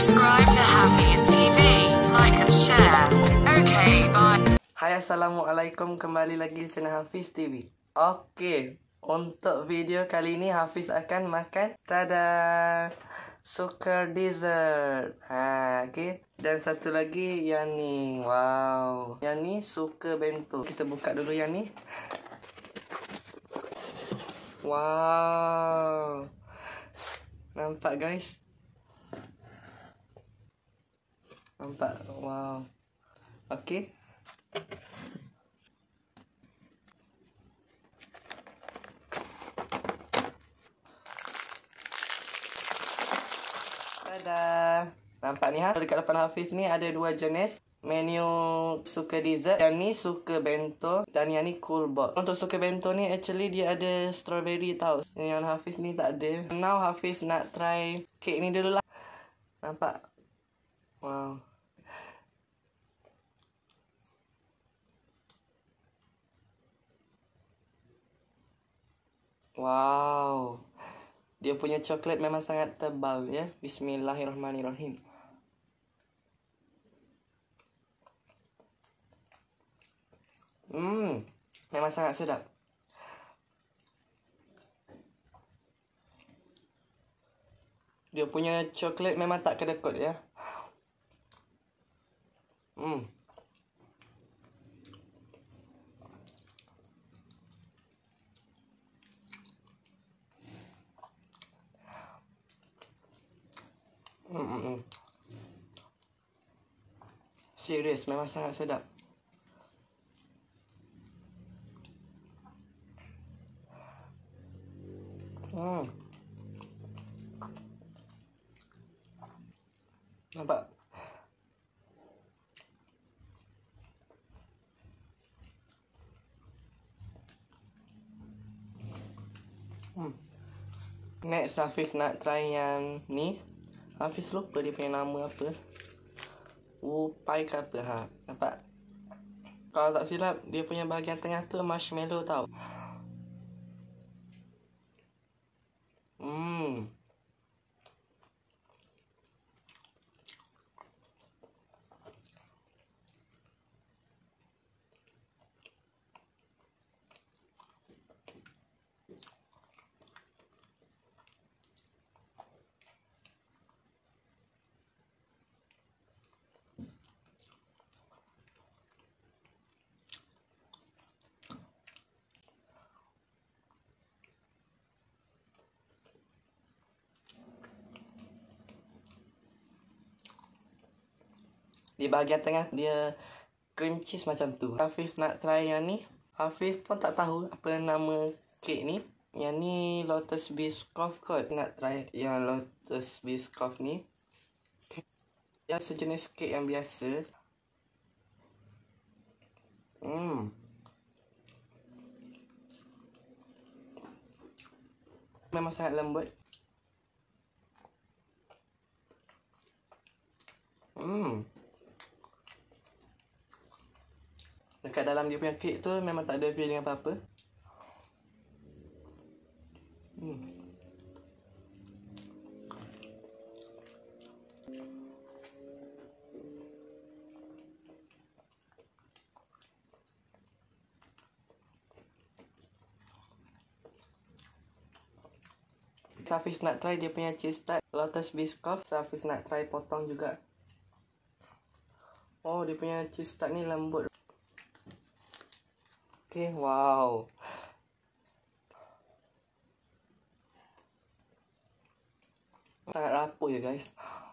subscribe to Hafiz TV, like and share. Okay, bye. Hai, Assalamualaikum, kembali lagi di channel Hafiz TV. Oke, untuk video kali ini Hafiz akan makan tada suka dessert. Oke. Dan satu lagi yang ni. Wow, yang ni suka bento. Kita buka dulu yang ni. Wow, nampak guys? Nampak? Wow. Oke. Tada. Nampak ni ha? Dekat depan Hafiz ni ada dua jenis menu suka dessert. Yang ni suka bento dan yang ni cool box. Untuk suka bento ni actually dia ada strawberry tau. Yang Hafiz ni tak ada. Now Hafiz nak try kek ni dulu lah. Nampak? Wow. Wow. Dia punya coklat memang sangat tebal ya. Bismillahirrahmanirrahim. Memang sangat sedap. Dia punya coklat memang tak kedekut ya. Serius, memang sangat sedap. Nampak? Next, Hafiz nak try yang ni. Hafiz lupa dia punya nama apa. Upai ke apa ha. Nampak? Kalau tak silap, dia punya bahagian tengah tu marshmallow tau. Di bahagian tengah dia cream cheese macam tu. Hafiz nak try yang ni. Hafiz pun tak tahu apa nama kek ni. Yang ni Lotus Biscoff kot. Nak try yang Lotus Biscoff ni. Yang sejenis kek yang biasa. Memang sangat lembut. Dekat dalam dia punya kek tu memang tak ada feeling apa-apa. Hafiz nak try dia punya cheese tart Lotus Biscoff. Hafiz nak try potong juga. Oh, dia punya cheese tart ni lembut. Okay, wow. Sangat rapuh ya guys.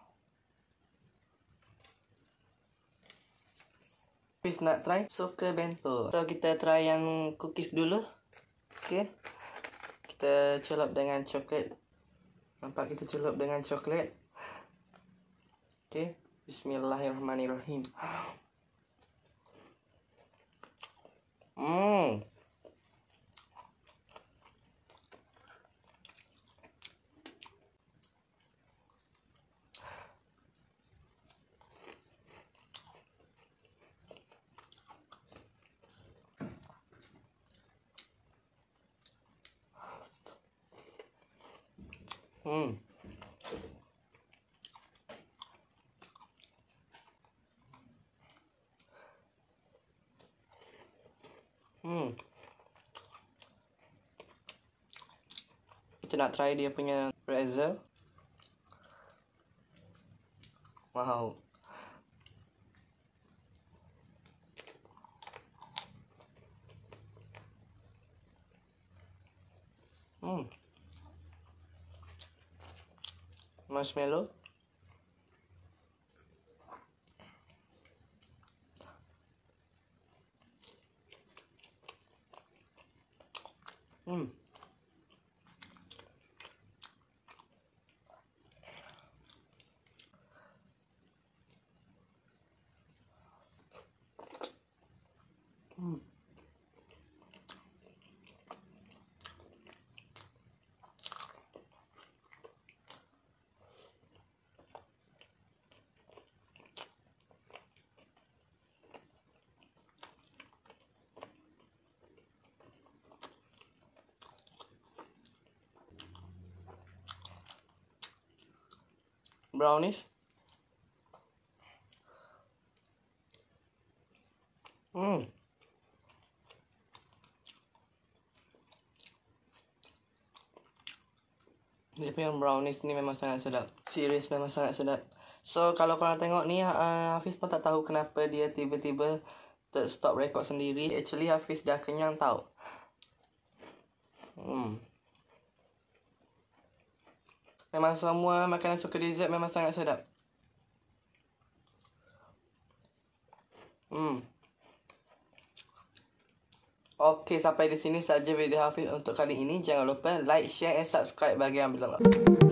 Hafiz nak try suka bento. So kita try yang cookies dulu. Okay. Kita celup dengan coklat. Nampak, kita celup dengan coklat. Okay. Bismillahirrahmanirrahim. kita nak try dia punya pretzel. Wow. Marshmallow. Brownies. Dia punya brownies ni memang sangat sedap. Serius memang sangat sedap. So kalau korang tengok ni, Hafiz pun tak tahu kenapa dia tiba-tiba stop record sendiri. Actually Hafiz dah kenyang tau. Memang semua makanan suka dessert memang sangat sedap. Okey, sampai di sini saja video Hafiz untuk kali ini. Jangan lupa like, share and subscribe bagi yang belum.